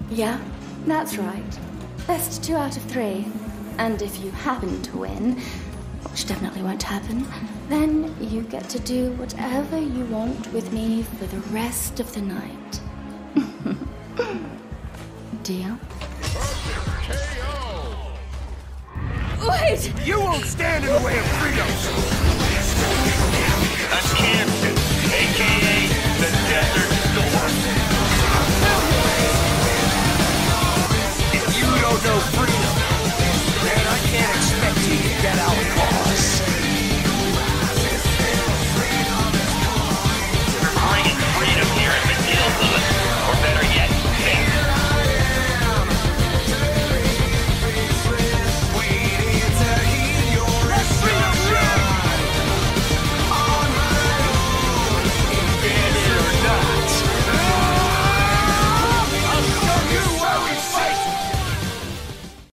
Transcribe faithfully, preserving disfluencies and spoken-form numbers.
Yeah, that's right. Best two out of three. And if you happen to win, which definitely won't happen, then you get to do whatever you want with me for the rest of the night. Deal? K O! Wait! You won't stand in the way of freedom! I can't